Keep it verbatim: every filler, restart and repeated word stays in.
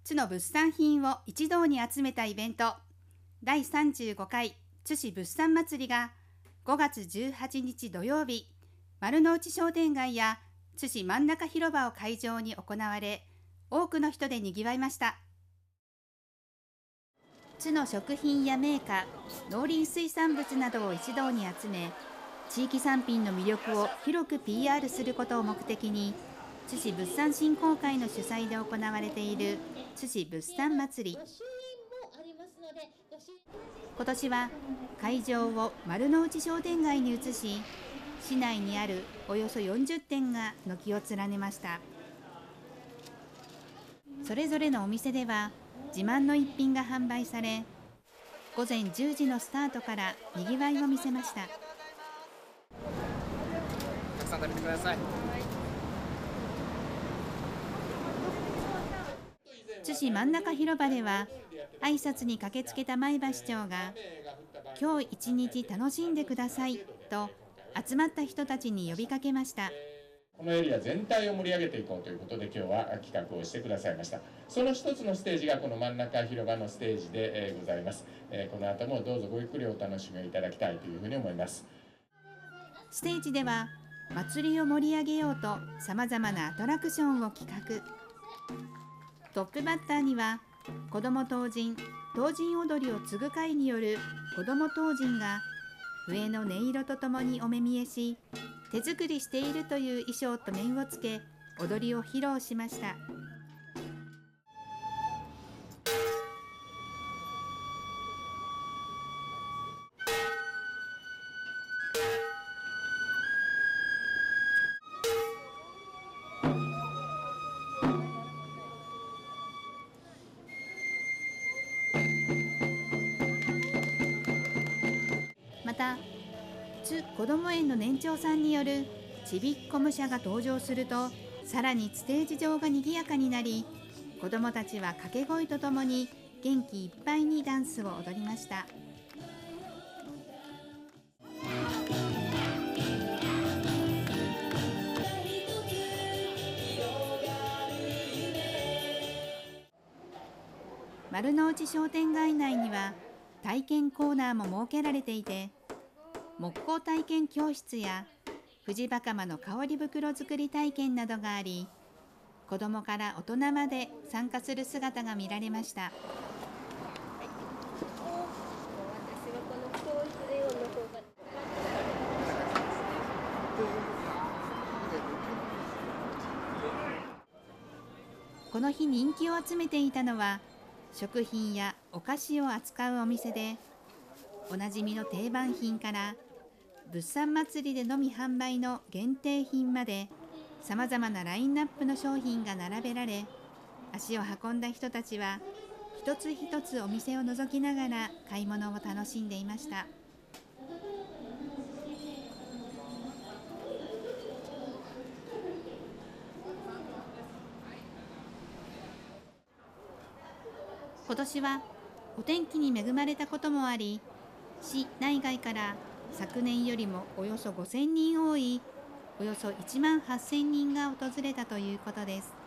津の物産品を一堂に集めたイベント、だいさんじゅうごかい津市物産祭りがごがつじゅうはちにち土曜日、丸の内商店街や津市真ん中広場を会場に行われ、多くの人でにぎわいました。津の食品や銘菓、農林水産物などを一堂に集め、地域産品の魅力を広く ピーアール することを目的に、津市物産振興会の主催で行われている津市物産祭り。今年は会場を丸の内商店街に移し、市内にあるおよそよんじゅってんが軒を連ねました。それぞれのお店では自慢の一品が販売され、ごぜんじゅうじのスタートからにぎわいを見せました。 たくさん食べてください。 津市真ん中広場では挨拶に駆けつけた前橋市長が、今日一日楽しんでくださいと集まった人たちに呼びかけました。 このエリア全体を盛り上げていこうということで、今日は企画をしてくださいました。その一つのステージがこの真ん中広場のステージでございます。この後もどうぞごゆっくりお楽しみいただきたいというふうに思います。 ステージでは祭りを盛り上げようとさまざまなアトラクションを企画。トップバッターには子ども唐人唐人踊りを継ぐ会による子ども唐人が笛の音色とともにお目見えし、手作りしているという衣装と面をつけ踊りを披露しました。また津こども園の年長さんによるちびっこ武者が登場すると、さらにステージ上が賑やかになり、子どもたちは掛け声とともに元気いっぱいにダンスを踊りました。丸の内商店街内には体験コーナーも設けられていて、木工体験教室や藤バカマの香り袋作り体験などがあり、子どもから大人まで参加する姿が見られました。この日人気を集めていたのは食品やお菓子を扱うお店で、おなじみの定番品から物産祭りでのみ販売の限定品まで、さまざまなラインナップの商品が並べられ、足を運んだ人たちは一つ一つお店を覗きながら買い物を楽しんでいました。今年はお天気に恵まれたこともあり、市内外から昨年よりもおよそごせんにん多いおよそいちまんはっせんにんが訪れたということです。